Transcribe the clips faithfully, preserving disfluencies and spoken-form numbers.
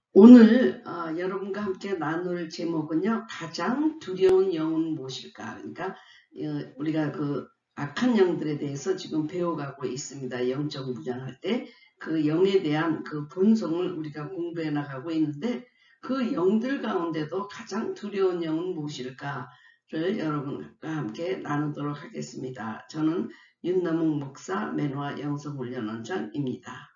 오늘 어, 여러분과 함께 나눌 제목은요. 가장 두려운 영은 무엇일까? 그러니까 어, 우리가 그 악한 영들에 대해서 지금 배워가고 있습니다. 영적 무장할 때 그 영에 대한 그 본성을 우리가 공부해 나가고 있는데 그 영들 가운데도 가장 두려운 영은 무엇일까를 여러분과 함께 나누도록 하겠습니다. 저는 윤남욱 목사 매노아 영성훈련원장입니다.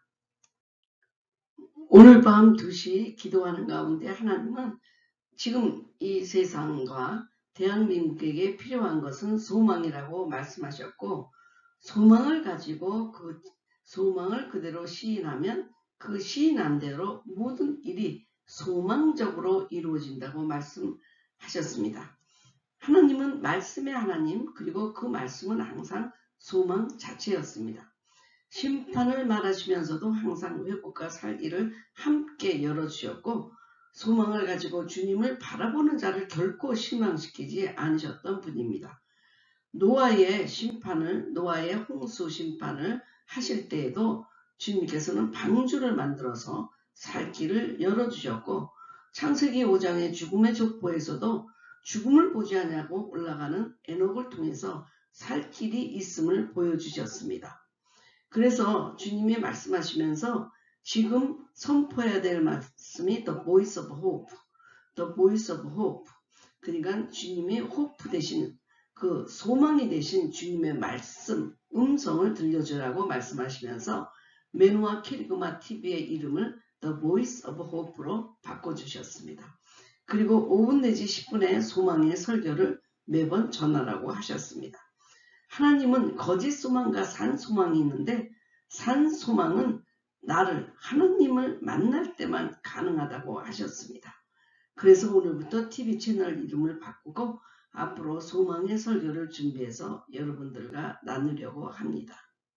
오늘 밤 두 시 기도하는 가운데 하나님은 지금 이 세상과 대한민국에게 필요한 것은 소망이라고 말씀하셨고, 소망을 가지고 그 소망을 그대로 시인하면 그 시인한 대로 모든 일이 소망적으로 이루어진다고 말씀하셨습니다. 하나님은 말씀의 하나님, 그리고 그 말씀은 항상 소망 자체였습니다. 심판을 말하시면서도 항상 회복과 살기를 함께 열어주셨고, 소망을 가지고 주님을 바라보는 자를 결코 실망시키지 않으셨던 분입니다. 노아의 심판을, 노아의 홍수 심판을 하실 때에도 주님께서는 방주를 만들어서 살 길을 열어주셨고, 창세기 오 장의 죽음의 족보에서도 죽음을 보지 않냐고 올라가는 에녹을 통해서 살 길이 있음을 보여주셨습니다. 그래서 주님이 말씀하시면서 지금 선포해야 될 말씀이 The Voice of Hope, The Voice of Hope. 그러니까 주님이 호프 대신 그 소망이 되신 주님의 말씀, 음성을 들려주라고 말씀하시면서 매노아 캐리그마 티비의 이름을 The Voice of Hope로 바꿔주셨습니다. 그리고 오 분 내지 십 분의 소망의 설교를 매번 전하라고 하셨습니다. 하나님은 거짓 소망과 산 소망이 있는데 산 소망은 나를 하나님을 만날 때만 가능하다고 하셨습니다. 그래서 오늘부터 티비 채널 이름을 바꾸고 앞으로 소망의 설교를 준비해서 여러분들과 나누려고 합니다.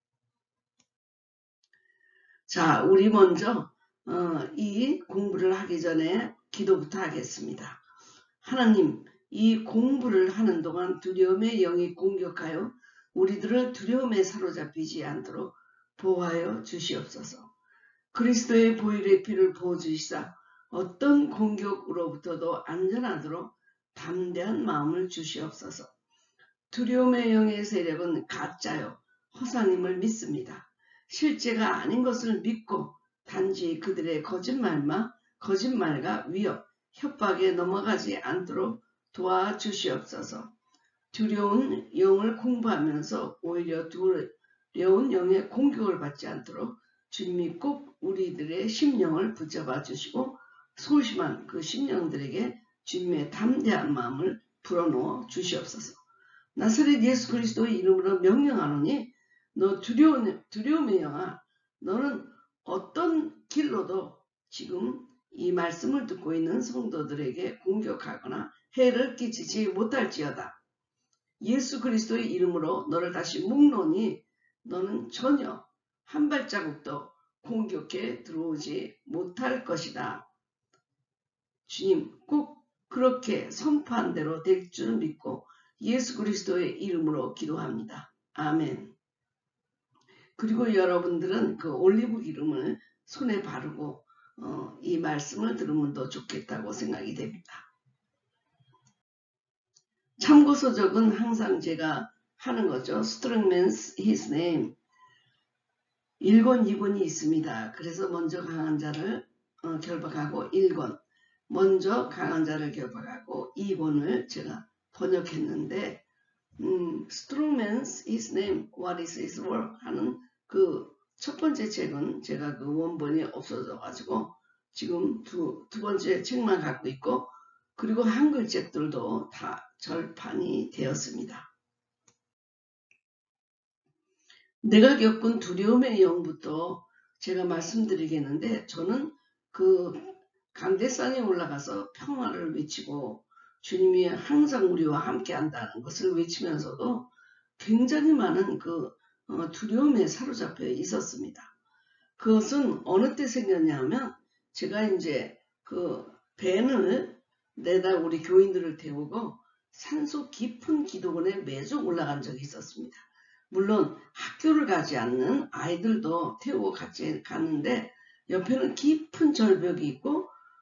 자, 우리 먼저 어, 이 공부를 하기 전에 기도부터 하겠습니다. 하나님, 이 공부를 하는 동안 두려움의 영이 공격하여 우리들을 두려움에 사로잡히지 않도록 보호하여 주시옵소서. 그리스도의 보혈의 피를 부어주시사 어떤 공격으로부터도 안전하도록 담대한 마음을 주시옵소서. 두려움의 영의 세력은 가짜요, 허상임을 믿습니다. 실제가 아닌 것을 믿고 단지 그들의 거짓말만, 거짓말과 위협, 협박에 넘어가지 않도록 도와주시옵소서. 두려운 영을 공부하면서 오히려 두려운 영의 공격을 받지 않도록 주님이 꼭 우리들의 심령을 붙잡아 주시고 소심한 그 심령들에게 주님의 담대한 마음을 불어넣어 주시옵소서. 나사렛 예수 그리스도의 이름으로 명령하노니 너 두려운, 두려움의 영아, 너는 어떤 길로도 지금 이 말씀을 듣고 있는 성도들에게 공격하거나 해를 끼치지 못할지어다. 예수 그리스도의 이름으로 너를 다시 묶노니 너는 전혀 한 발자국도 공격해 들어오지 못할 것이다. 주님, 꼭 그렇게 선포한 대로 될 줄 믿고 예수 그리스도의 이름으로 기도합니다. 아멘. 그리고 여러분들은 그 올리브 기름을 손에 바르고 어, 이 말씀을 들으면 더 좋겠다고 생각이 됩니다. 참고서적은 항상 제가 하는 거죠. Strongman's His Name. 일 권, 이 권이 있습니다. 그래서 먼저 강한 자를 어, 결박하고 일 권, 먼저 강한 자를 결박하고 이 권을 제가 번역했는데 음, Strongman's His Name, What is His Work 하는 그 첫 번째 책은 제가 그 원본이 없어져 가지고 지금 두, 두 번째 책만 갖고 있고 그리고 한글 책들도 다 절판이 되었습니다. 내가 겪은 두려움의 영부터 제가 말씀드리겠는데 저는 그 강대산에 올라가서 평화를 외치고 주님이 항상 우리와 함께 한다는 것을 외치면서도 굉장히 많은 그 두려움에 사로잡혀 있었습니다. 그것은 어느 때 생겼냐면 제가 이제 그 밴을 내다 우리 교인들을 태우고 산속 깊은 기도원에 매주 올라간 적이 있었습니다. 물론 학교를 가지 않는 아이들도 태우고 같이 갔는데 옆에는 깊은 절벽이 있고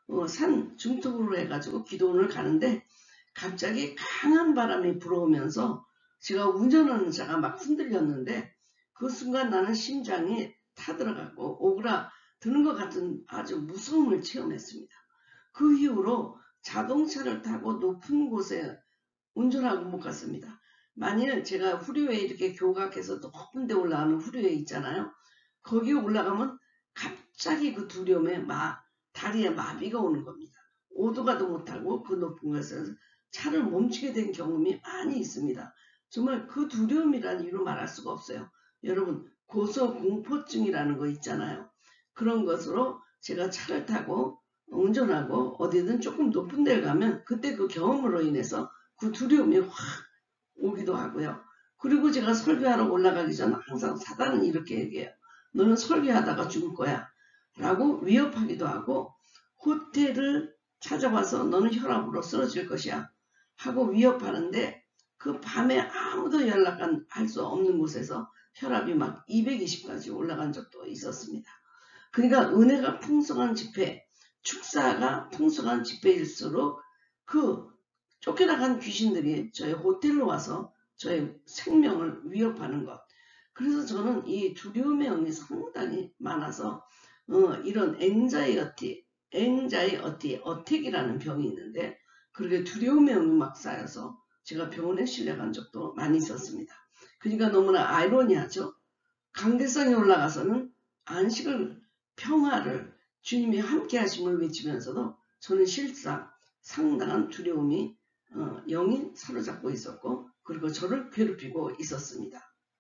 어, 산 중턱으로 해가지고 기도원을 가는데 갑자기 강한 바람이 불어오면서 제가 운전하는 차가 막 흔들렸는데 그 순간 나는 심장이 타들어가고 오그라 드는 것 같은 아주 무서움을 체험했습니다. 그 이후로 자동차를 타고 높은 곳에 운전하고 못 갔습니다. 만일 제가 후류에 이렇게 교각해서 높은 데 올라가는 후류에 있잖아요. 거기에 올라가면 갑자기 그 두려움에 마, 다리에 마비가 오는 겁니다. 오도 가도 못하고 그 높은 곳에서 차를 멈추게 된 경험이 많이 있습니다. 정말 그 두려움이라는 이유로 말할 수가 없어요. 여러분 고소공포증이라는 거 있잖아요. 그런 것으로 제가 차를 타고 운전하고 어디든 조금 높은 데를 가면 그때 그 경험으로 인해서 그 두려움이 확 오기도 하고요. 그리고 제가 설교하러 올라가기 전 항상 사단은 이렇게 얘기해요. 너는 설교하다가 죽을 거야 라고 위협하기도 하고 호텔을 찾아와서 너는 혈압으로 쓰러질 것이야 하고 위협하는데 그 밤에 아무도 연락할 수 없는 곳에서 혈압이 막 이백이십까지 올라간 적도 있었습니다. 그러니까 은혜가 풍성한 집회, 축사가 풍성한 집회일수록 그 쫓겨나간 귀신들이 저희 호텔로 와서 저의 생명을 위협하는 것. 그래서 저는 이 두려움의 영이 상당히 많아서 어, 이런 앵자이어티, 앵자이어티, 어택이라는 병이 있는데 그렇게 두려움의 영이 막 쌓여서 제가 병원에 실려간 적도 많이 있었습니다. 그러니까 너무나 아이러니하죠. 강대상에 올라가서는 안식을, 평화를 주님이 함께 하심을 외치면서도 저는 실상 상당한 두려움이 어, 영이 사로잡고 있었고 그리고 저를 괴롭히고 있었습니다.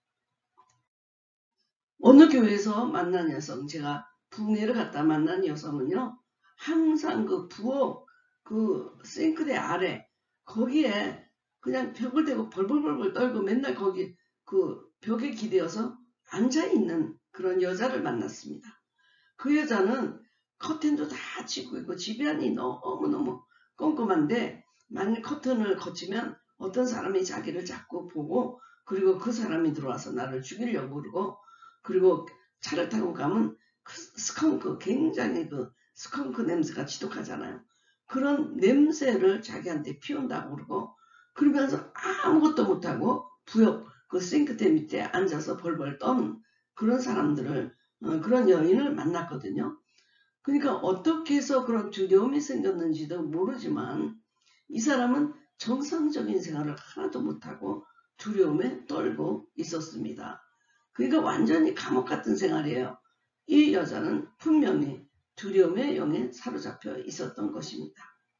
어느 교회에서 만난 여성, 제가 부흥회를 갔다 만난 여성은요. 항상 그 부엌 그 싱크대 아래 거기에 그냥 벽을 대고 벌벌벌벌 떨고 맨날 거기 그 벽에 기대어서 앉아있는 그런 여자를 만났습니다. 그 여자는 커튼도 다 치고 있고 집안이 너무너무 꼼꼼한데 만일 커튼을 거치면 어떤 사람이 자기를 자꾸 보고 그리고 그 사람이 들어와서 나를 죽이려고 그러고 그리고 차를 타고 가면 그 스컹크 굉장히 그 스컹크 냄새가 지독하잖아요. 그런 냄새를 자기한테 피운다고 그러고 그러면서 아무것도 못하고 부엌 그 싱크대 밑에 앉아서 벌벌 떠는 그런 사람들을 어, 그런 여인을 만났거든요. 그러니까 어떻게 해서 그런 두려움이 생겼는지도 모르지만 이 사람은 정상적인 생활을 하나도 못하고 두려움에 떨고 있었습니다. 그러니까 완전히 감옥 같은 생활이에요. 이 여자는 분명히 두려움의 영에 사로잡혀 있었던 것입니다.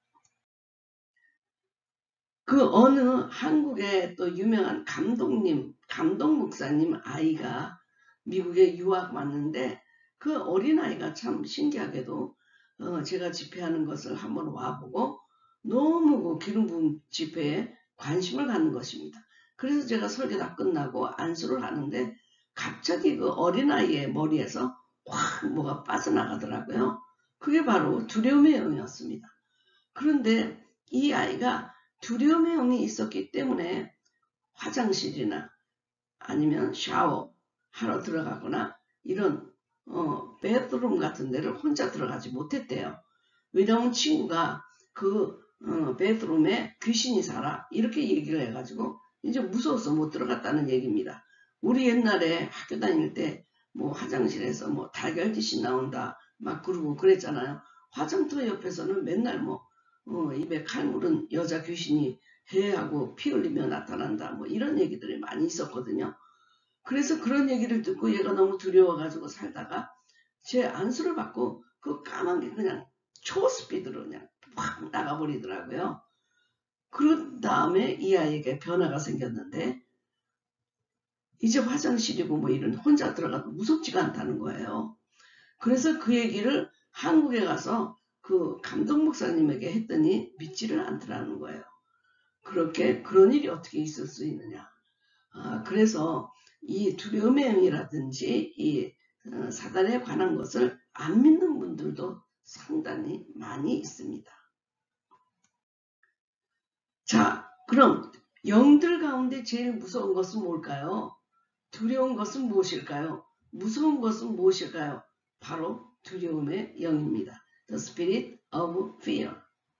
그 어느 한국의 또 유명한 감독님, 감독 목사님 아이가 미국에 유학 왔는데 그 어린아이가 참 신기하게도 어 제가 집회하는 것을 한번 와보고 너무 그 기름 부은 집회에 관심을 갖는 것입니다. 그래서 제가 설교 다 끝나고 안수를 하는데 갑자기 그 어린아이의 머리에서 확 뭐가 빠져나가더라고요. 그게 바로 두려움의 영이었습니다. 그런데 이 아이가 두려움의 영이 있었기 때문에 화장실이나 아니면 샤워 하러 들어가거나 이런 어, 베드룸 같은 데를 혼자 들어가지 못했대요. 왜냐하면 친구가 그 어, 베드룸에 귀신이 살아 이렇게 얘기를 해가지고 이제 무서워서 못 들어갔다는 얘기입니다. 우리 옛날에 학교 다닐 때 뭐 화장실에서 뭐 달걀 귀신 나온다 막 그러고 그랬잖아요. 화장터 옆에서는 맨날 뭐 어, 입에 칼 물은 여자 귀신이 해하고 피 흘리며 나타난다 뭐 이런 얘기들이 많이 있었거든요. 그래서 그런 얘기를 듣고 얘가 너무 두려워가지고 살다가 제 안수를 받고 그 까만 게 그냥 초스피드로 그냥 확 나가버리더라고요. 그런 다음에 이 아이에게 변화가 생겼는데 이제 화장실이고 뭐 이런 혼자 들어가도 무섭지가 않다는 거예요. 그래서 그 얘기를 한국에 가서 그 감독 목사님에게 했더니 믿지를 않더라는 거예요. 그렇게 그런 일이 어떻게 있을 수 있느냐. 아, 그래서 이 두려움의 영이라든지 이 어, 사단에 관한 것을 안 믿는 분들도 상당히 많이 있습니다. 자, 그럼 영들 가운데 제일 무서운 것은 뭘까요? 두려운 것은 무엇일까요? 무서운 것은 무엇일까요? 바로 두려움의 영입니다. The spirit of fear.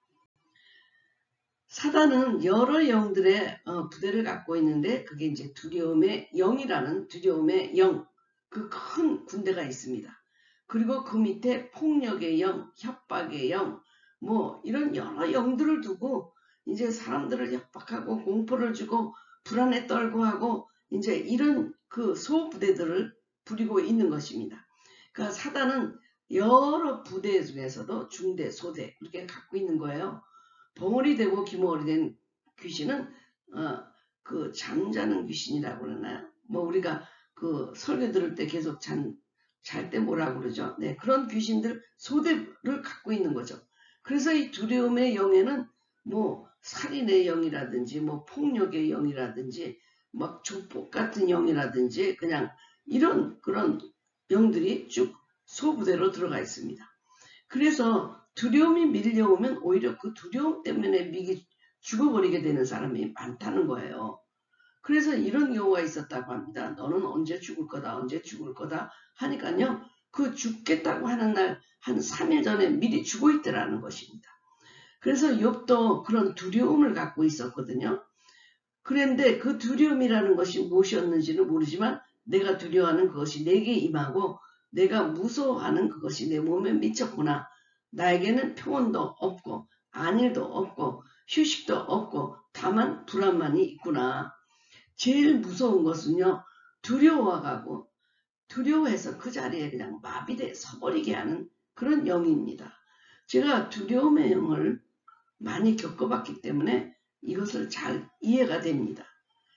사단은 여러 영들의 어, 부대를 갖고 있는데 그게 이제 두려움의 영이라는 두려움의 영, 그 큰 군대가 있습니다. 그리고 그 밑에 폭력의 영, 협박의 영, 뭐 이런 여러 영들을 두고 이제 사람들을 협박하고 공포를 주고 불안에 떨고 하고 이제 이런 그 소부대들을 부리고 있는 것입니다. 그러니까 사단은 여러 부대 중에서도 중대, 소대 이렇게 갖고 있는 거예요. 벙어리 되고 기머리 된 귀신은 어, 그 잠자는 귀신이라고 그러나요? 뭐 우리가 그 설교 들을 때 계속 잠 잘 때 뭐라고 그러죠? 네, 그런 귀신들 소대를 갖고 있는 거죠. 그래서 이 두려움의 영에는 뭐 살인의 영이라든지 뭐 폭력의 영이라든지 막 조폭 같은 영이라든지 그냥 이런 그런 영들이 쭉 소부대로 들어가 있습니다. 그래서 두려움이 밀려오면 오히려 그 두려움 때문에 미기 죽어버리게 되는 사람이 많다는 거예요. 그래서 이런 경우가 있었다고 합니다. 너는 언제 죽을 거다, 언제 죽을 거다 하니까요. 그 죽겠다고 하는 날 한 삼 일 전에 미리 죽어 있더라는 것입니다. 그래서 욥도 그런 두려움을 갖고 있었거든요. 그런데 그 두려움이라는 것이 무엇이었는지는 모르지만 내가 두려워하는 그것이 내게 임하고 내가 무서워하는 그것이 내 몸에 미쳤구나. 나에게는 평온도 없고 안일도 없고 휴식도 없고 다만 불안만이 있구나. 제일 무서운 것은요. 두려워하고 두려워해서 그 자리에 그냥 마비돼 서버리게 하는 그런 영입니다. 제가 두려움의 영을 많이 겪어봤기 때문에 이것을 잘 이해가 됩니다.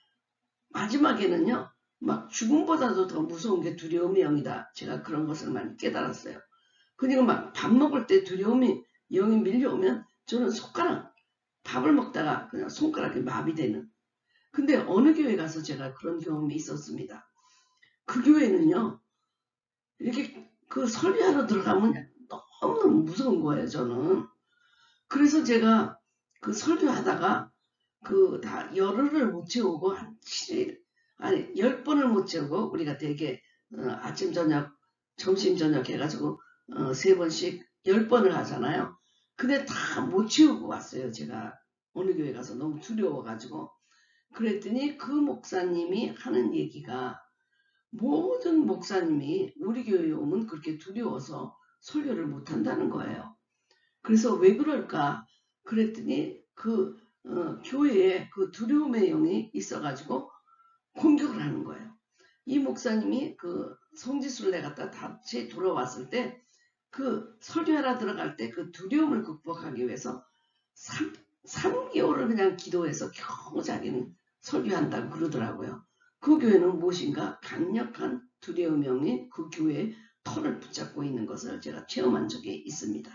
마지막에는요. 막 죽음보다도 더 무서운 게 두려움의 영이다. 제가 그런 것을 많이 깨달았어요. 그러니까 막 밥 먹을 때 두려움이 영이 밀려오면 저는 손가락 밥을 먹다가 그냥 손가락이 마비되는. 근데 어느 교회 가서 제가 그런 경험이 있었습니다. 그 교회는요. 이렇게 그 설교하러 들어가면 너무 무서운 거예요. 저는. 그래서 제가 그 설교하다가 그 다 열흘을 못 채우고 한 칠 일 아니 열 번을 못 채우고 우리가 되게 어, 아침 저녁 점심 저녁 해가지고 어, 세 번씩 열 번을 하잖아요. 근데 다 못 채우고 왔어요. 제가 어느 교회 가서 너무 두려워가지고. 그랬더니 그 목사님이 하는 얘기가 모든 목사님이 우리 교회에 오면 그렇게 두려워서 설교를 못한다는 거예요. 그래서 왜 그럴까? 그랬더니 그 어, 교회에 그 두려움의 영이 있어가지고 공격을 하는 거예요. 이 목사님이 그 성지순례 갔다 다시 돌아왔을 때 그 설교하러 들어갈 때 그 두려움을 극복하기 위해서 삼 개월을 그냥 기도해서 겨우 자기는 설교한다고 그러더라고요. 그 교회는 무엇인가 강력한 두려움의 영이 그 교회의 털을 붙잡고 있는 것을 제가 체험한 적이 있습니다.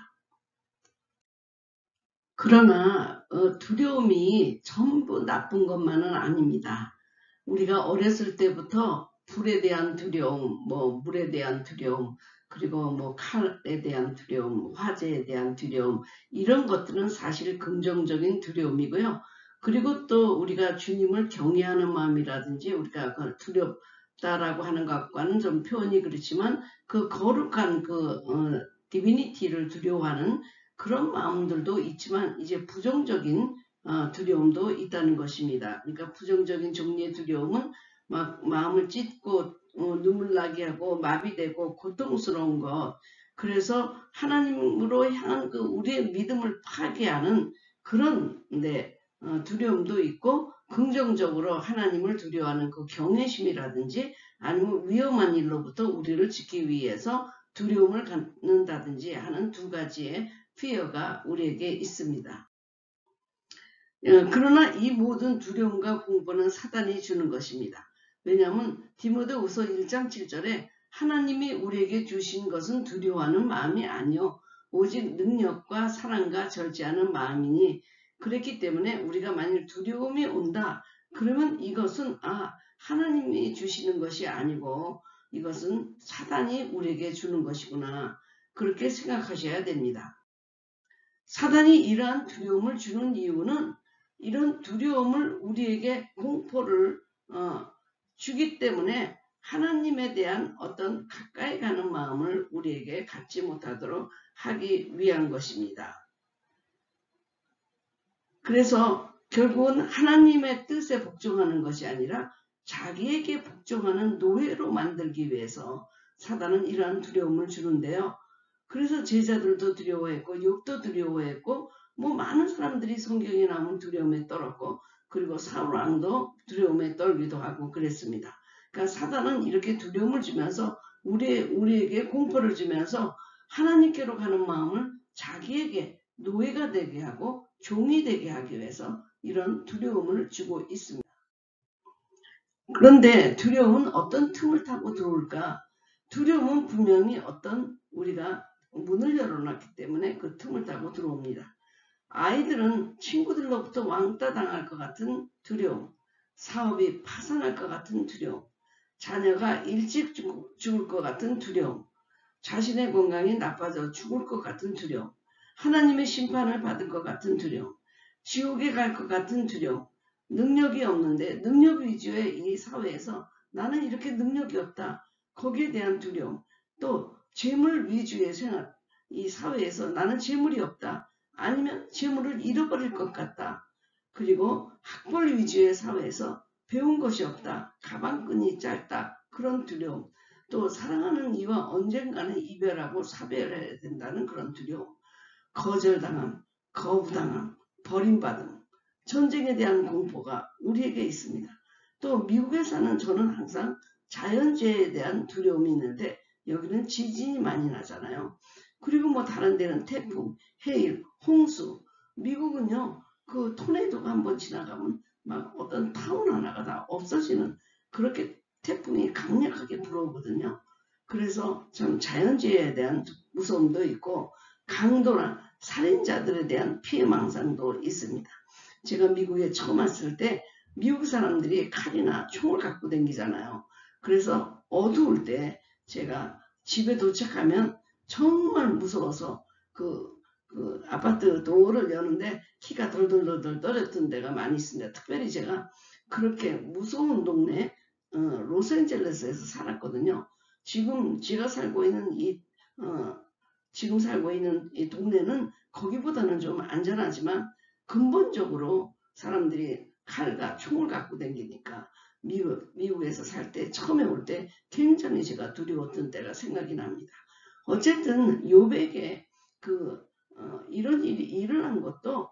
그러나 어, 두려움이 전부 나쁜 것만은 아닙니다. 우리가 어렸을 때부터 불에 대한 두려움, 뭐 물에 대한 두려움, 그리고 뭐 칼에 대한 두려움, 화재에 대한 두려움 이런 것들은 사실 긍정적인 두려움이고요. 그리고 또 우리가 주님을 경외하는 마음이라든지 우리가 두렵다라고 하는 것과는 좀 표현이 그렇지만 그 거룩한 그 어, 디비니티를 두려워하는 그런 마음들도 있지만 이제 부정적인 어, 두려움도 있다는 것입니다. 그러니까 부정적인 종류의 두려움은 막 마음을 찢고 어, 눈물 나게 하고 마비되고 고통스러운 것. 그래서 하나님으로 향한 그 우리의 믿음을 파괴하는 그런 네, 어, 두려움도 있고 긍정적으로 하나님을 두려워하는 그 경외심이라든지 아니면 위험한 일로부터 우리를 지키기 위해서 두려움을 갖는다든지 하는 두 가지의 fear가 우리에게 있습니다. 그러나 이 모든 두려움과 공포는 사단이 주는 것입니다. 왜냐하면 디모데후서 일 장 칠 절에 하나님이 우리에게 주신 것은 두려워하는 마음이 아니요 오직 능력과 사랑과 절제하는 마음이니 그랬기 때문에 우리가 만일 두려움이 온다 그러면 이것은 아 하나님이 주시는 것이 아니고 이것은 사단이 우리에게 주는 것이구나 그렇게 생각하셔야 됩니다. 사단이 이러한 두려움을 주는 이유는 이런 두려움을 우리에게 공포를 어, 주기 때문에 하나님에 대한 어떤 가까이 가는 마음을 우리에게 갖지 못하도록 하기 위한 것입니다. 그래서 결국은 하나님의 뜻에 복종하는 것이 아니라 자기에게 복종하는 노예로 만들기 위해서 사단은 이러한 두려움을 주는데요. 그래서 제자들도 두려워했고 욥도 두려워했고 뭐 많은 사람들이 성경에 나오면 두려움에 떨었고 그리고 사울 왕도 두려움에 떨기도 하고 그랬습니다. 그러니까 사단은 이렇게 두려움을 주면서 우리, 우리에게 공포를 주면서 하나님께로 가는 마음을 자기에게 노예가 되게 하고 종이 되게 하기 위해서 이런 두려움을 주고 있습니다. 그런데 두려움은 어떤 틈을 타고 들어올까? 두려움은 분명히 어떤 우리가 문을 열어놨기 때문에 그 틈을 타고 들어옵니다. 아이들은 친구들로부터 왕따 당할 것 같은 두려움, 사업이 파산할 것 같은 두려움, 자녀가 일찍 죽을 것 같은 두려움, 자신의 건강이 나빠져 죽을 것 같은 두려움, 하나님의 심판을 받을 것 같은 두려움, 지옥에 갈 것 같은 두려움, 능력이 없는데 능력 위주의 이 사회에서 나는 이렇게 능력이 없다. 거기에 대한 두려움, 또 재물 위주의 생활, 이 사회에서 나는 재물이 없다. 아니면 재물을 잃어버릴 것 같다. 그리고 학벌 위주의 사회에서 배운 것이 없다. 가방끈이 짧다. 그런 두려움. 또 사랑하는 이와 언젠가는 이별하고 사별해야 된다는 그런 두려움. 거절당함, 거부당함, 버림받음, 전쟁에 대한 공포가 우리에게 있습니다. 또 미국에 사는 저는 항상 자연재해에 대한 두려움이 있는데 여기는 지진이 많이 나잖아요. 그리고 뭐 다른 데는 태풍, 해일, 홍수. 미국은요, 그 토네이도가 한번 지나가면 막 어떤 타운 하나가 다 없어지는 그렇게 태풍이 강력하게 불어오거든요. 그래서 참 자연재해에 대한 무서움도 있고 강도나 살인자들에 대한 피해망상도 있습니다. 제가 미국에 처음 왔을 때 미국 사람들이 칼이나 총을 갖고 다니잖아요. 그래서 어두울 때 제가 집에 도착하면 정말 무서워서 그, 그 아파트 도어를 여는데 키가 덜덜덜덜 떨었던 데가 많이 있습니다. 특별히 제가 그렇게 무서운 동네 어, 로스앤젤레스에서 살았거든요. 지금 제가 살고 있는 이 어, 지금 살고 있는 이 동네는 거기보다는 좀 안전하지만 근본적으로 사람들이 칼과 총을 갖고 다니니까 미국, 미국에서 살 때 처음에 올 때 굉장히 제가 두려웠던 때가 생각이 납니다. 어쨌든 욥에게 그 어, 이런 일이 일어난 것도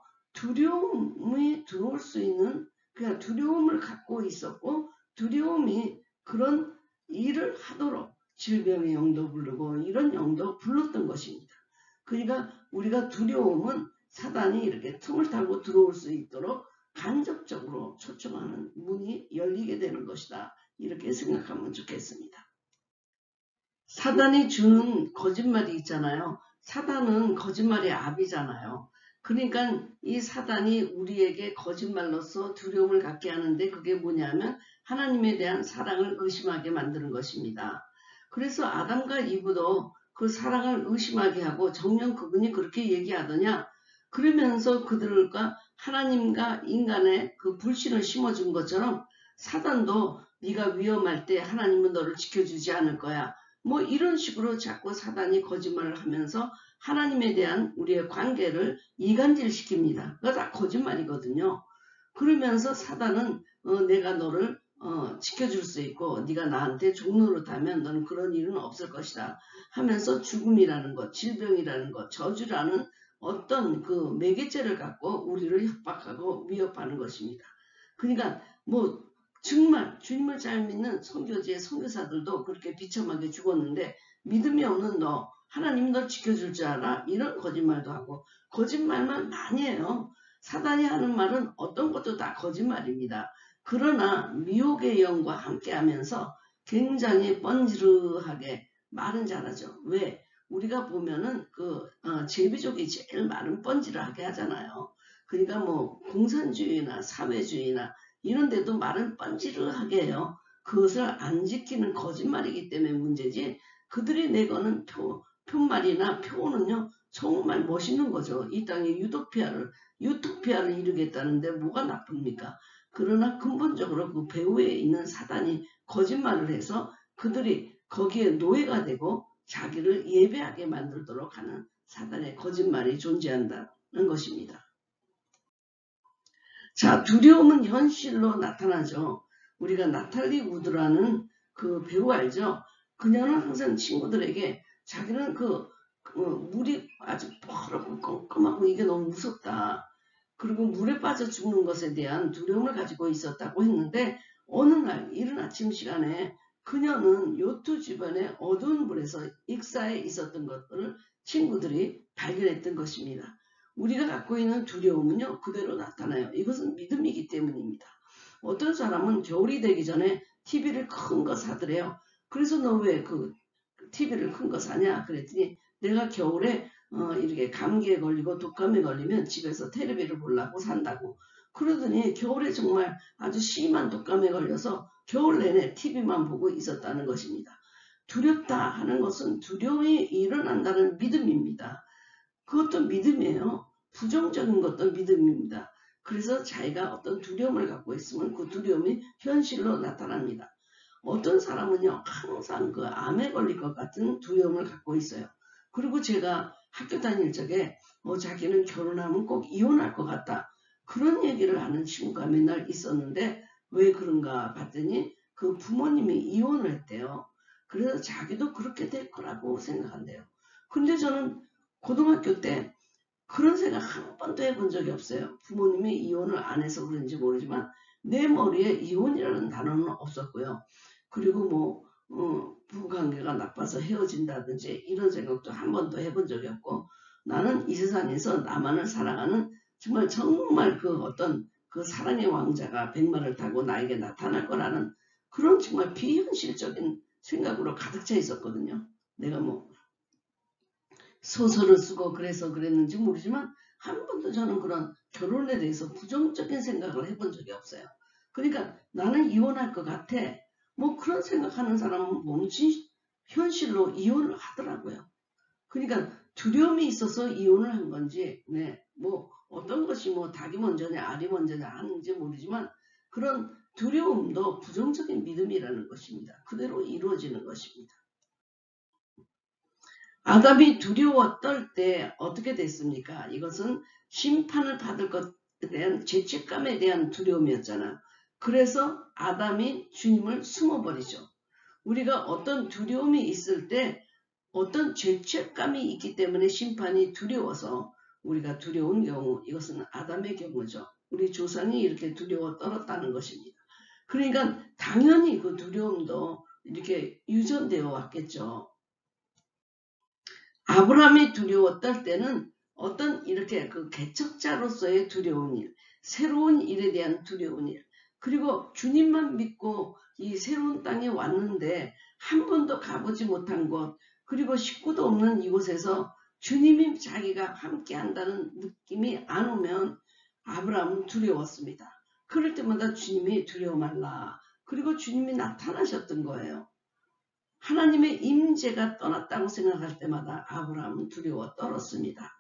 두려움이 들어올 수 있는 그냥 두려움을 갖고 있었고 두려움이 그런 일을 하도록 질병의 영도 부르고 이런 영도 불렀던 것입니다. 그러니까 우리가 두려움은 사단이 이렇게 틈을 타고 들어올 수 있도록 간접적으로 초청하는 문이 열리게 되는 것이다. 이렇게 생각하면 좋겠습니다. 사단이 주는 거짓말이 있잖아요. 사단은 거짓말의 압이잖아요. 그러니까 이 사단이 우리에게 거짓말로서 두려움을 갖게 하는데 그게 뭐냐면 하나님에 대한 사랑을 의심하게 만드는 것입니다. 그래서 아담과 이브도 그 사랑을 의심하게 하고 정녕 그분이 그렇게 얘기하더냐. 그러면서 그들과 하나님과 인간의 그 불신을 심어준 것처럼 사단도 네가 위험할 때 하나님은 너를 지켜주지 않을 거야. 뭐 이런 식으로 자꾸 사단이 거짓말을 하면서 하나님에 대한 우리의 관계를 이간질시킵니다. 그거 다 거짓말이거든요. 그러면서 사단은 어, 내가 너를 어, 지켜줄 수 있고 네가 나한테 종노릇하면 너는 그런 일은 없을 것이다 하면서 죽음이라는 것, 질병이라는 것, 저주라는 어떤 그 매개체를 갖고 우리를 협박하고 위협하는 것입니다. 그러니까 뭐 정말 주님을 잘 믿는 선교지의 선교사들도 그렇게 비참하게 죽었는데 믿음이 없는 너 하나님 널 지켜줄 줄 알아? 이런 거짓말도 하고 거짓말만 많이 해요. 사단이 하는 말은 어떤 것도 다 거짓말입니다. 그러나 미혹의 영과 함께 하면서 굉장히 뻔지르하게 말은 잘하죠. 왜? 우리가 보면은 그 어, 제비족이 제일 말은 뻔지르하게 하잖아요. 그러니까 뭐 공산주의나 사회주의나 이런 데도 말은 뻔지르하게 해요. 그것을 안 지키는 거짓말이기 때문에 문제지 그들이 내거는 표, 표말이나 표는요 정말 멋있는 거죠. 이 땅에 유토피아를 유토피아를 이루겠다는데 뭐가 나쁩니까? 그러나 근본적으로 그 배후에 있는 사단이 거짓말을 해서 그들이 거기에 노예가 되고 자기를 예배하게 만들도록 하는 사단의 거짓말이 존재한다는 것입니다. 자, 두려움은 현실로 나타나죠. 우리가 나탈리 우드라는 그 배우 알죠? 그녀는 항상 친구들에게 자기는 그, 그 물이 아주 퍼렇고 껌껌하고 이게 너무 무섭다. 그리고 물에 빠져 죽는 것에 대한 두려움을 가지고 있었다고 했는데 어느 날 이른 아침 시간에 그녀는 요트 주변의 어두운 물에서 익사해 있었던 것들을 친구들이 발견했던 것입니다. 우리가 갖고 있는 두려움은요, 그대로 나타나요. 이것은 믿음이기 때문입니다. 어떤 사람은 겨울이 되기 전에 티비를 큰 거 사더래요. 그래서 너 왜 그 티비를 큰 거 사냐? 그랬더니 내가 겨울에 어, 이렇게 감기에 걸리고 독감에 걸리면 집에서 텔레비를 보려고 산다고. 그러더니 겨울에 정말 아주 심한 독감에 걸려서 겨울 내내 티비만 보고 있었다는 것입니다. 두렵다 하는 것은 두려움이 일어난다는 믿음입니다. 그것도 믿음이에요. 부정적인 것도 믿음입니다. 그래서 자기가 어떤 두려움을 갖고 있으면 그 두려움이 현실로 나타납니다. 어떤 사람은요, 항상 그 암에 걸릴 것 같은 두려움을 갖고 있어요. 그리고 제가 학교 다닐 적에 어, 자기는 결혼하면 꼭 이혼할 것 같다. 그런 얘기를 하는 친구가 맨날 있었는데 왜 그런가 봤더니 그 부모님이 이혼을 했대요. 그래서 자기도 그렇게 될 거라고 생각한대요. 근데 저는 고등학교 때 그런 생각 한 번도 해본 적이 없어요. 부모님이 이혼을 안 해서 그런지 모르지만 내 머리에 이혼이라는 단어는 없었고요. 그리고 뭐 어, 부부관계가 나빠서 헤어진다든지 이런 생각도 한 번도 해본 적이 없고 나는 이 세상에서 나만을 사랑하는 정말 정말 그 어떤 그 사랑의 왕자가 백마를 타고 나에게 나타날 거라는 그런 정말 비현실적인 생각으로 가득 차 있었거든요. 내가 뭐 소설을 쓰고 그래서 그랬는지 모르지만 한 번도 저는 그런 결혼에 대해서 부정적인 생각을 해본 적이 없어요. 그러니까 나는 이혼할 것 같아. 뭐 그런 생각하는 사람은 몸치 현실로 이혼을 하더라고요. 그러니까 두려움이 있어서 이혼을 한 건지, 네, 뭐 어떤 것이 뭐 닭이 먼저냐 알이 먼저냐 하는지 모르지만 그런 두려움도 부정적인 믿음이라는 것입니다. 그대로 이루어지는 것입니다. 아담이 두려워 떨 때 어떻게 됐습니까? 이것은 심판을 받을 것에 대한 죄책감에 대한 두려움이었잖아. 그래서 아담이 주님을 숨어버리죠. 우리가 어떤 두려움이 있을 때 어떤 죄책감이 있기 때문에 심판이 두려워서 우리가 두려운 경우, 이것은 아담의 경우죠. 우리 조상이 이렇게 두려워 떨었다는 것입니다. 그러니까 당연히 그 두려움도 이렇게 유전되어 왔겠죠. 아브라함이 두려워 떨 때는 어떤 이렇게 그 개척자로서의 두려운 일, 새로운 일에 대한 두려운 일, 그리고 주님만 믿고 이 새로운 땅에 왔는데 한 번도 가보지 못한 곳, 그리고 식구도 없는 이곳에서 주님이 자기가 함께 한다는 느낌이 안 오면 아브라함은 두려웠습니다. 그럴 때마다 주님이 두려워 말라. 그리고 주님이 나타나셨던 거예요. 하나님의 임재가 떠났다고 생각할 때마다 아브라함은 두려워 떨었습니다.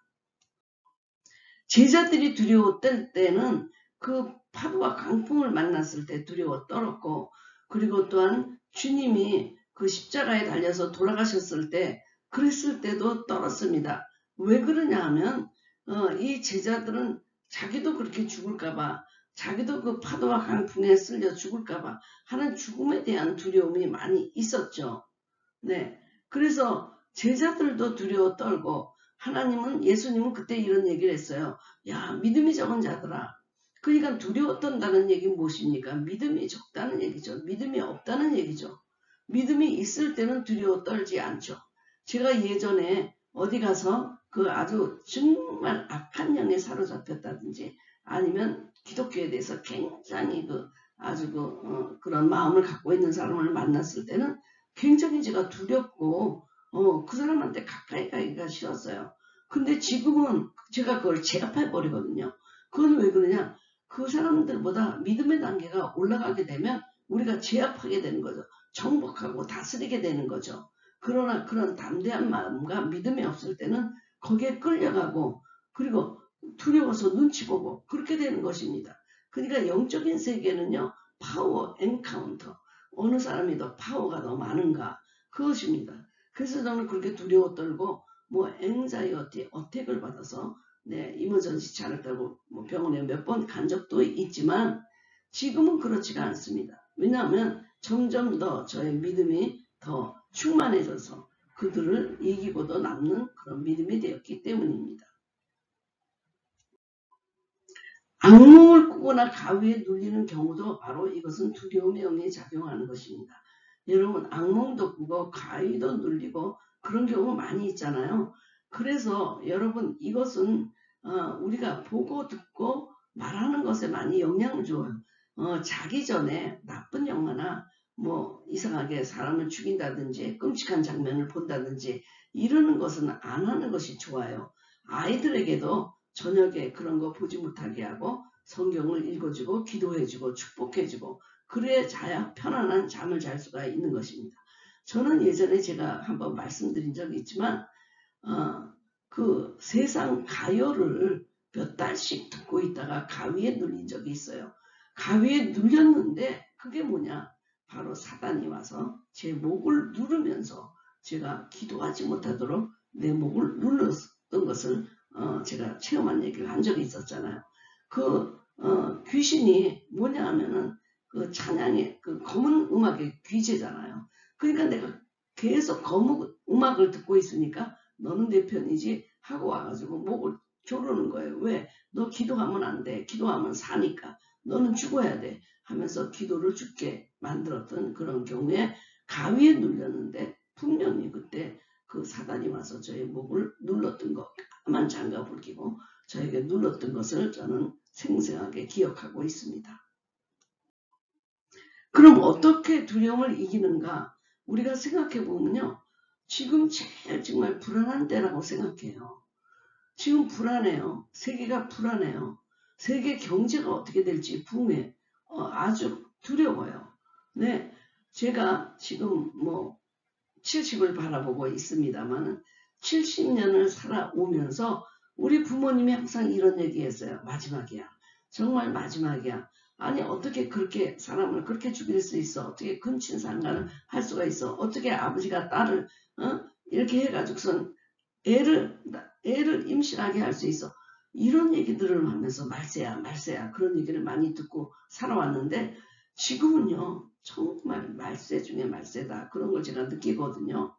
제자들이 두려워 떨 때는 그 파도와 강풍을 만났을 때 두려워 떨었고, 그리고 또한 주님이 그 십자가에 달려서 돌아가셨을 때 그랬을 때도 떨었습니다. 왜 그러냐 하면 어, 이 제자들은 자기도 그렇게 죽을까봐, 자기도 그 파도와 강풍에 쓸려 죽을까봐 하는 죽음에 대한 두려움이 많이 있었죠. 네, 그래서 제자들도 두려워 떨고 하나님은 예수님은 그때 이런 얘기를 했어요. 야, 믿음이 적은 자들아. 그러니까 두려워 떤다는 얘기는 무엇입니까? 믿음이 적다는 얘기죠. 믿음이 없다는 얘기죠. 믿음이 있을 때는 두려워 떨지 않죠. 제가 예전에 어디 가서 그 아주 정말 악한 영에 사로잡혔다든지 아니면 기독교에 대해서 굉장히 그 아주 그 어, 그런 마음을 갖고 있는 사람을 만났을 때는 굉장히 제가 두렵고 어, 그 사람한테 가까이 가기가 싫었어요. 근데 지금은 제가 그걸 제압해 버리거든요. 그건 왜 그러냐? 그 사람들보다 믿음의 단계가 올라가게 되면 우리가 제압하게 되는 거죠. 정복하고 다스리게 되는 거죠. 그러나 그런 담대한 마음과 믿음이 없을 때는 거기에 끌려가고 그리고 두려워서 눈치 보고 그렇게 되는 것입니다. 그러니까 영적인 세계는요. 파워 엔카운터. 어느 사람이 더 파워가 더 많은가, 그것입니다. 그래서 저는 그렇게 두려워 떨고 뭐 앵자이어티 어택을 받아서 네, 이머전시 차렸다고 뭐 병원에 몇 번 간 적도 있지만 지금은 그렇지가 않습니다. 왜냐하면 점점 더 저의 믿음이 더 충만해져서 그들을 이기고도 남는 그런 믿음이 되었기 때문입니다. 악몽을 꾸거나 가위에 눌리는 경우도 바로 이것은 두려움의 영이 작용하는 것입니다. 여러분, 악몽도 꾸고 가위도 눌리고 그런 경우 많이 있잖아요. 그래서 여러분, 이것은 어, 우리가 보고 듣고 말하는 것에 많이 영향을 줘요. 어, 자기 전에 나쁜 영화나 뭐 이상하게 사람을 죽인다든지 끔찍한 장면을 본다든지 이러는 것은 안 하는 것이 좋아요. 아이들에게도 저녁에 그런 거 보지 못하게 하고 성경을 읽어주고 기도해주고 축복해주고 그래야 자야 편안한 잠을 잘 수가 있는 것입니다. 저는 예전에 제가 한번 말씀드린 적이 있지만 어, 그 세상 가요를 몇 달씩 듣고 있다가 가위에 눌린 적이 있어요. 가위에 눌렸는데 그게 뭐냐? 바로 사단이 와서 제 목을 누르면서 제가 기도하지 못하도록 내 목을 눌렀던 것을 어, 제가 체험한 얘기를 한 적이 있었잖아요. 그 어, 귀신이 뭐냐 하면은 그 찬양의 그 검은 음악의 귀재잖아요. 그러니까 내가 계속 검은 음악을 듣고 있으니까 너는 내 편이지 하고 와가지고 목을 조르는 거예요. 왜? 너 기도하면 안 돼. 기도하면 사니까. 너는 죽어야 돼. 하면서 기도를 죽게 만들었던 그런 경우에 가위에 눌렸는데 분명히 그때 그 사단이 와서 저의 목을 눌렀던 것, 까만 장갑을 끼고 저에게 눌렀던 것을 저는 생생하게 기억하고 있습니다. 그럼 어떻게 두려움을 이기는가? 우리가 생각해 보면요. 지금 제일 정말 불안한 때라고 생각해요. 지금 불안해요. 세계가 불안해요. 세계 경제가 어떻게 될지 붕해. 어, 아주 두려워요. 네, 제가 지금 뭐 칠십을 바라보고 있습니다만 칠십 년을 살아오면서 우리 부모님이 항상 이런 얘기했어요. 마지막이야. 정말 마지막이야. 아니 어떻게 그렇게 사람을 그렇게 죽일 수 있어. 어떻게 근친상간을 할 수가 있어. 어떻게 아버지가 딸을 어? 이렇게 해가지고선 애를 애를 임신하게 할 수 있어. 이런 얘기들을 하면서 말세야 말세야 그런 얘기를 많이 듣고 살아왔는데 지금은요. 정말 말세 중에 말세다. 그런 걸 제가 느끼거든요.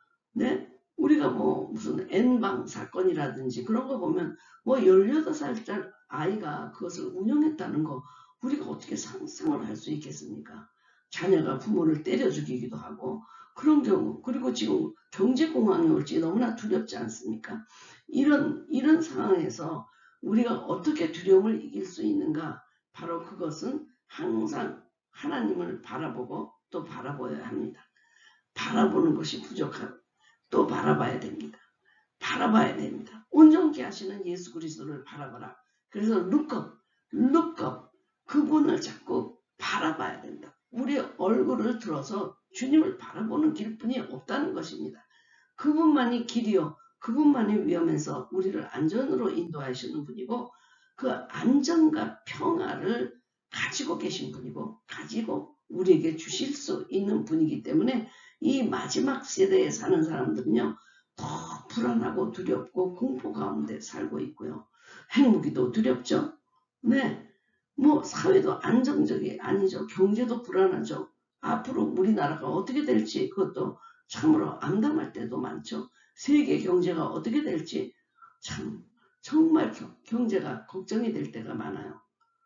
네? 우리가 뭐 무슨 N방 사건이라든지 그런 거 보면 뭐 열여덟 살짜리 아이가 그것을 운영했다는 거 우리가 어떻게 상상을 할 수 있겠습니까? 자녀가 부모를 때려 죽이기도 하고 그런 경우 그리고 지금 경제공황이 올지 너무나 두렵지 않습니까? 이런 이런 상황에서 우리가 어떻게 두려움을 이길 수 있는가? 바로 그것은 항상 하나님을 바라보고 또 바라보아야 합니다. 바라보는 것이 부족하고 또 바라봐야 됩니다. 바라봐야 됩니다. 온전케 하시는 예수 그리스도를 바라봐라. 그래서 look up, look up 그분을 자꾸 바라봐야 된다. 우리 얼굴을 들어서 주님을 바라보는 길뿐이 없다는 것입니다. 그분만이 길이요. 그분만이 위험해서 우리를 안전으로 인도하시는 분이고 그 안전과 평화를 가지고 계신 분이고 가지고 우리에게 주실 수 있는 분이기 때문에 이 마지막 세대에 사는 사람들은요. 더 불안하고 두렵고 공포 가운데 살고 있고요. 핵무기도 두렵죠. 네, 뭐 사회도 안정적이 아니죠. 경제도 불안하죠. 앞으로 우리나라가 어떻게 될지 그것도 참으로 암담할 때도 많죠. 세계 경제가 어떻게 될지 참 정말 경제가 걱정이 될 때가 많아요.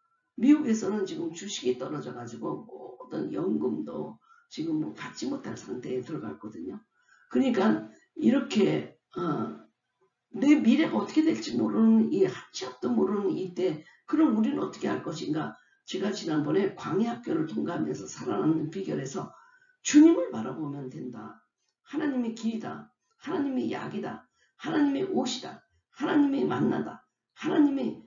미국에서는 지금 주식이 떨어져 가지고 모든 연금도 지금 뭐 받지 못할 상태에 들어갔거든요. 그러니까 이렇게 어, 내 미래가 어떻게 될지 모르는 이 한치앞도 모르는 이때 그럼 우리는 어떻게 할 것인가? 제가 지난번에 광야학교를 통과하면서 살아남는 비결에서 주님을 바라보면 된다. 하나님이 길이다. 하나님이 약이다. 하나님이 옷이다. 하나님이 만나다. 하나님이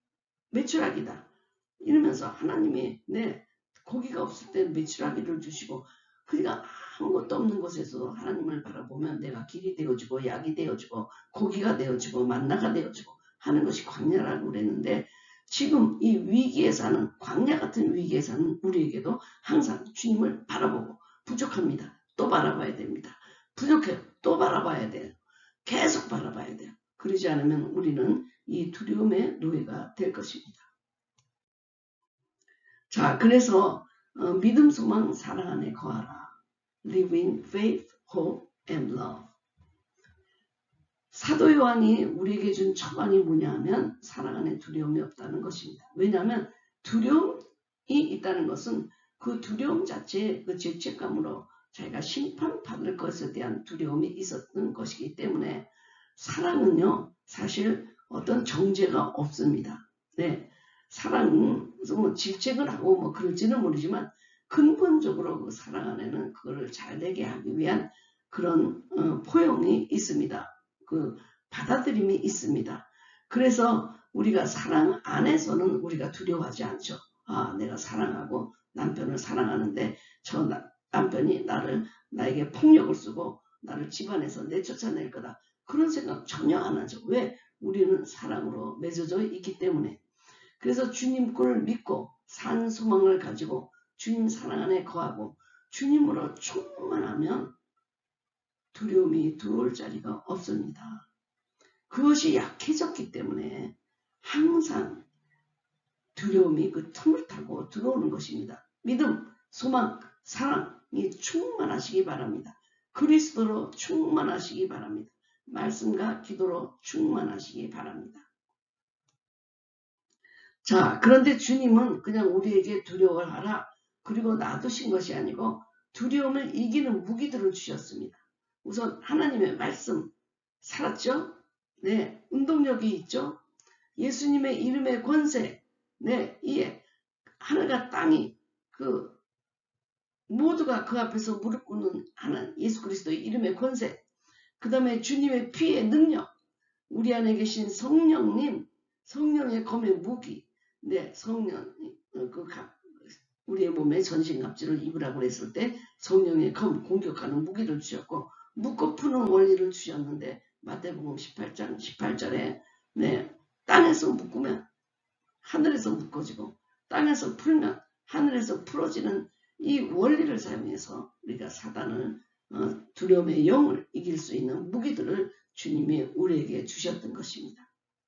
매출하기다. 이러면서 하나님이 내 고기가 없을 때 매출하기를 주시고 그러니까 아무것도 없는 곳에서 하나님을 바라보면 내가 길이 되어주고 약이 되어주고 고기가 되어주고 만나가 되어주고 하는 것이 광야라고 그랬는데 지금 이 위기에 사는, 광야 같은 위기에 사는 우리에게도 항상 주님을 바라보고 부족합니다. 또 바라봐야 됩니다. 부족해요. 또 바라봐야 돼요. 계속 바라봐야 돼요. 그러지 않으면 우리는 이 두려움의 노예가 될 것입니다. 자, 그래서 어, 믿음, 소망, 사랑 안에 거하라. Live in faith, hope, and love. 사도 요한이 우리에게 준 처방이 뭐냐 하면 사랑 안에 두려움이 없다는 것입니다. 왜냐하면 두려움이 있다는 것은 그 두려움 자체의 그 죄책감으로 자기가 심판받을 것에 대한 두려움이 있었던 것이기 때문에 사랑은요 사실 어떤 정죄가 없습니다. 네, 사랑은 뭐 질책을 하고 뭐 그럴지는 모르지만 근본적으로 그 사랑 안에는 그거를 잘되게 하기 위한 그런 어, 포용이 있습니다. 그 받아들임이 있습니다. 그래서 우리가 사랑 안에서는 우리가 두려워하지 않죠. 아, 내가 사랑하고 남편을 사랑하는데 저 나, 남편이 나를 나에게 폭력을 쓰고 나를 집안에서 내쫓아낼 거다. 그런 생각 전혀 안 하죠. 왜? 우리는 사랑으로 맺어져 있기 때문에. 그래서 주님 꼴을 믿고 산 소망을 가지고 주님 사랑 안에 거하고 주님으로 충만하면 두려움이 들어올 자리가 없습니다. 그것이 약해졌기 때문에 항상 두려움이 그 틈을 타고 들어오는 것입니다. 믿음, 소망, 사랑이 충만하시기 바랍니다. 그리스도로 충만하시기 바랍니다. 말씀과 기도로 충만하시기 바랍니다. 자, 그런데 주님은 그냥 우리에게 두려워를 하라 그리고 놔두신 것이 아니고 두려움을 이기는 무기들을 주셨습니다. 우선 하나님의 말씀 살았죠? 네, 운동력이 있죠? 예수님의 이름의 권세, 네, 이에 하늘과 땅이 그 모두가 그 앞에서 무릎 꿇는 하는 예수 그리스도의 이름의 권세, 그 다음에 주님의 피의 능력, 우리 안에 계신 성령님, 성령의 검의 무기, 네, 성령, 그 우리의 몸에 전신갑주를 입으라고 했을 때 성령의 검, 공격하는 무기를 주셨고 묶어 푸는 원리를 주셨는데 마태복음 십팔 장 십팔 절에 네, 땅에서 묶으면 하늘에서 묶어지고 땅에서 풀면 하늘에서 풀어지는 이 원리를 사용해서 우리가 사단을 어, 두려움의 영을 이길 수 있는 무기들을 주님이 우리에게 주셨던 것입니다.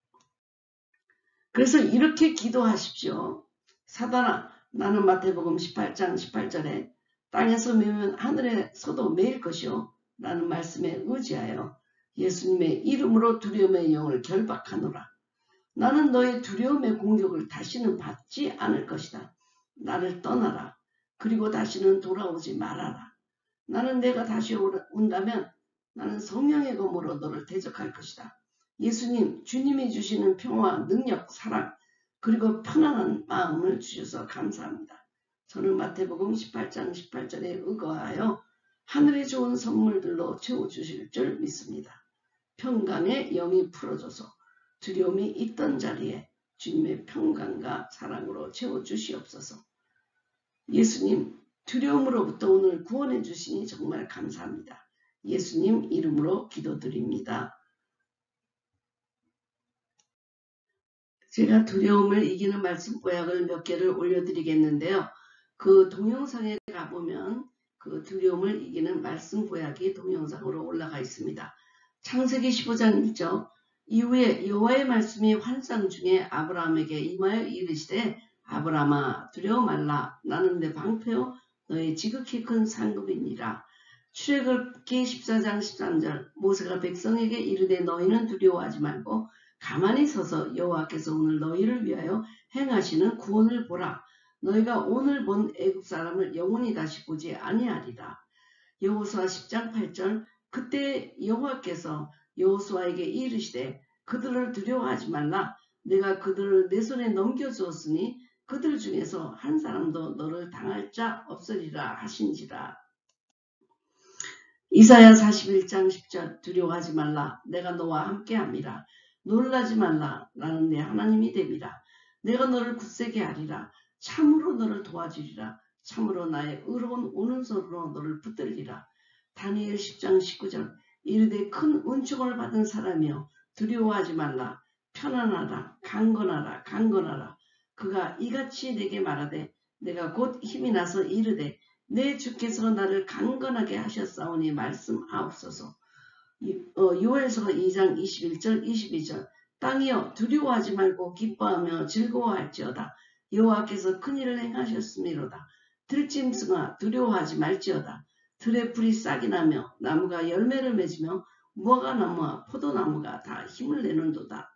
그래서 이렇게 기도하십시오. 사단아, 나는 마태복음 십팔 장 십팔 절에 땅에서 매면 하늘에서도 매일 것이요 라는 말씀에 의지하여 예수님의 이름으로 두려움의 영을 결박하노라. 나는 너의 두려움의 공격을 다시는 받지 않을 것이다. 나를 떠나라. 그리고 다시는 돌아오지 말아라. 나는 내가 다시 온다면 나는 성령의 검으로 너를 대적할 것이다. 예수님, 주님이 주시는 평화, 능력, 사랑, 그리고 편안한 마음을 주셔서 감사합니다. 저는 마태복음 십팔 장 십팔 절에 의거하여 하늘의 좋은 선물들로 채워주실 줄 믿습니다. 평강의 영이 풀어져서 두려움이 있던 자리에 주님의 평강과 사랑으로 채워주시옵소서. 예수님, 두려움으로부터 오늘 구원해 주시니 정말 감사합니다. 예수님 이름으로 기도드립니다. 제가 두려움을 이기는 말씀 보약을 몇 개를 올려드리겠는데요. 그 동영상에 가보면 그 두려움을 이기는 말씀 보약이 동영상으로 올라가 있습니다. 창세기 십오 장 일 절 이후에 여호와의 말씀이 환상 중에 아브라함에게 임하여 이르시되 아브라함아 두려워 말라. 나는 내 방패요 너의 지극히 큰 상급이니라. 출애굽기 십사 장 십삼 절 모세가 백성에게 이르되 너희는 두려워하지 말고 가만히 서서 여호와께서 오늘 너희를 위하여 행하시는 구원을 보라. 너희가 오늘 본 애굽 사람을 영원히 다시 보지 아니하리라. 여호수아 십 장 팔 절 그때 여호와께서 여호수아에게 이르시되 그들을 두려워하지 말라. 내가 그들을 내 손에 넘겨주었으니 그들 중에서 한 사람도 너를 당할 자 없으리라 하신지라. 이사야 사십일 장 십 절 두려워하지 말라. 내가 너와 함께함이라. 놀라지 말라. 나는 내 하나님이 됨이라. 내가 너를 굳세게 하리라. 참으로 너를 도와주리라. 참으로 나의 의로운 오른손으로 너를 붙들리라. 다니엘 십 장 십구 절 이르되 큰 은총을 받은 사람이여 두려워하지 말라. 편안하라 강건하라 강건하라. 그가 이같이 내게 말하되 내가 곧 힘이 나서 이르되 내 주께서 나를 강건하게 하셨사오니 말씀하옵소서. 어, 요엘서 이 장 이십일 절 이십이 절. 땅이여 두려워하지 말고 기뻐하며 즐거워할지어다. 여호와께서 큰일을 행하셨음이로다. 들짐승아 두려워하지 말지어다. 들의 풀이 싹이 나며 나무가 열매를 맺으며 무화과나무와 포도나무가 다 힘을 내는도다.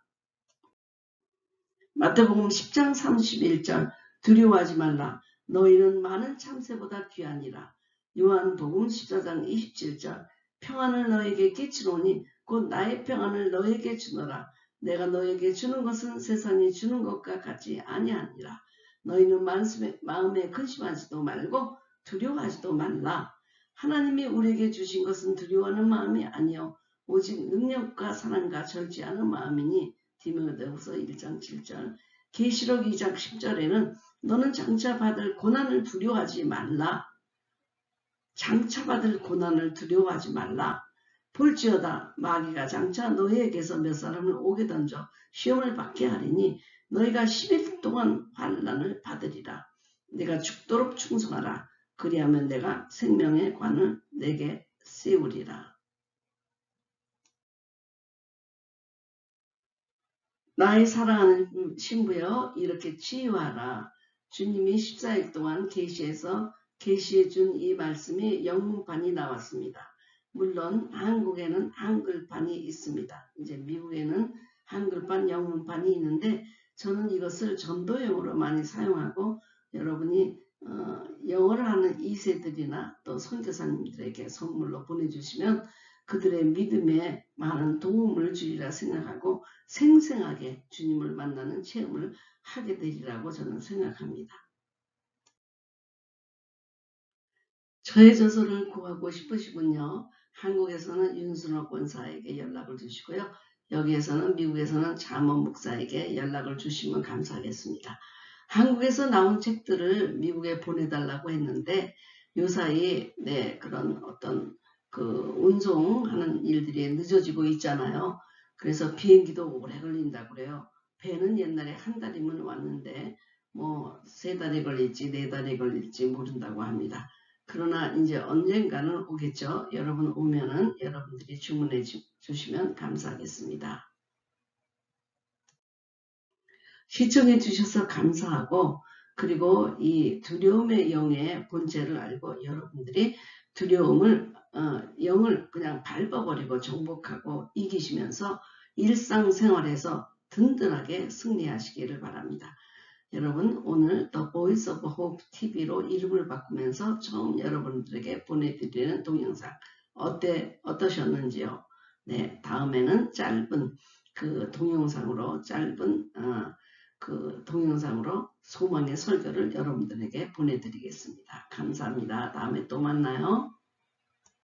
마태복음 십 장 삼십일 절. 두려워하지 말라. 너희는 많은 참새보다 귀하니라. 요한복음 십사 장 이십칠 절. 평안을 너에게 끼치노니 곧 나의 평안을 너에게 주노라. 내가 너에게 주는 것은 세상이 주는 것과 같지 아니하니라. 너희는 마음에 근심하지도 말고 두려워하지도 말라. 하나님이 우리에게 주신 것은 두려워하는 마음이 아니요 오직 능력과 사랑과 절제하는 마음이니. 디모데후서 일 장 칠 절. 계시록 이 장 십 절에는 너는 장차 받을 고난을 두려워하지 말라. 장차 받을 고난을 두려워하지 말라. 볼지어다 마귀가 장차 너희에게서 몇 사람을 오게 던져 시험을 받게 하리니 너희가 십 일 동안 환난을 받으리라. 내가 죽도록 충성하라. 그리하면 내가 생명의 관을 내게 씌우리라. 나의 사랑하는 신부여 이렇게 치유하라. 주님이 십사 일 동안 계시에서 계시해 준 이 말씀이 영문판이 나왔습니다. 물론 한국에는 한글판이 있습니다. 이제 미국에는 한글판, 영문판이 있는데 저는 이것을 전도용으로 많이 사용하고 여러분이 어, 영어를 하는 이 세들이나 또 선교사님들에게 선물로 보내주시면 그들의 믿음에 많은 도움을 주리라 생각하고 생생하게 주님을 만나는 체험을 하게 되리라고 저는 생각합니다. 저의 저서를 구하고 싶으시군요. 한국에서는 윤순옥 권사에게 연락을 주시고요. 여기에서는 미국에서는 잠언 목사에게 연락을 주시면 감사하겠습니다. 한국에서 나온 책들을 미국에 보내달라고 했는데 요사이 네, 그런 어떤 그 운송하는 일들이 늦어지고 있잖아요. 그래서 비행기도 오래 걸린다고 그래요. 배는 옛날에 한 달이면 왔는데 뭐 세 달이 걸릴지 네 달이 걸릴지 모른다고 합니다. 그러나 이제 언젠가는 오겠죠. 여러분 오면은 여러분들이 주문해 주, 주시면 감사하겠습니다. 시청해 주셔서 감사하고 그리고 이 두려움의 영의 본질을 알고 여러분들이 두려움을 어, 영을 그냥 밟아버리고 정복하고 이기시면서 일상생활에서 든든하게 승리하시기를 바랍니다. 여러분 오늘 The Voice of Hope 티비로 이름을 바꾸면서 처음 여러분들에게 보내드리는 동영상 어때 어떠셨는지요? 네, 다음에는 짧은 그 동영상으로 짧은 어, 그 동영상으로 소망의 설교를 여러분들에게 보내드리겠습니다. 감사합니다. 다음에 또 만나요.